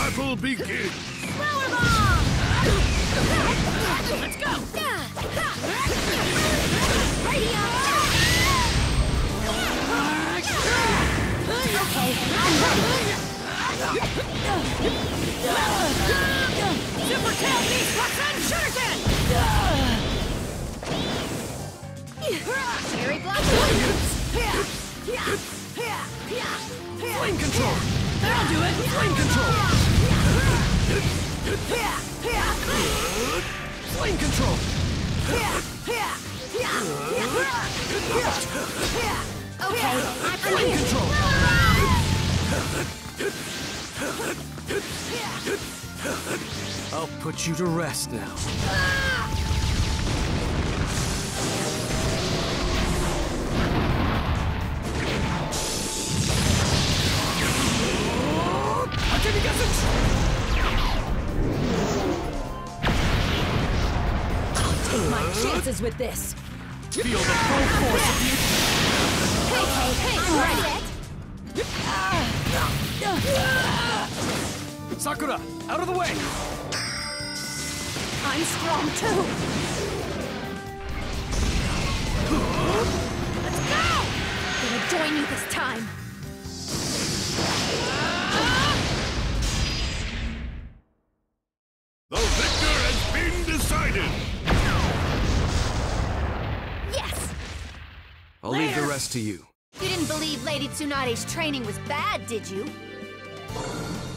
battle begins! Power bomb! Let's go! Radio! Okay, I'm ready! Super Tail Beast Roxanne Shuriken! Cherry Blossom! Flame control! That'll do it! Flame control! Flame control! Okay, I'm Flame here! control! I'll put you to rest now. I'll take my chances with this! Feel the full force of you. Hey, I'm ready! Sakura, out of the way! I'm strong too! Let's go! Gonna join you this time! The victor has been decided! Yes! I'll leave the rest to you. You didn't believe Lady Tsunade's training was bad, did you?